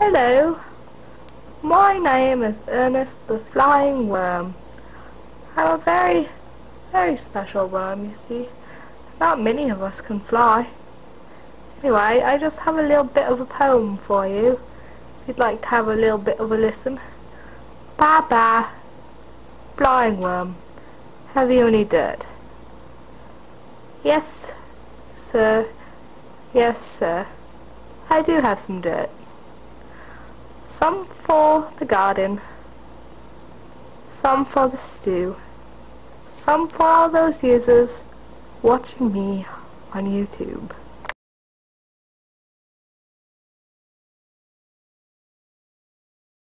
Hello, my name is Ernest the Flying Worm. I'm a very special worm, you see. Not many of us can fly. Anyway, I just have a little bit of a poem for you, if you'd like to have a little bit of a listen. Bye, flying worm, have you any dirt? Yes, sir, yes, sir, I do have some dirt. Some for the garden, some for the stew, some for all those users watching me on YouTube.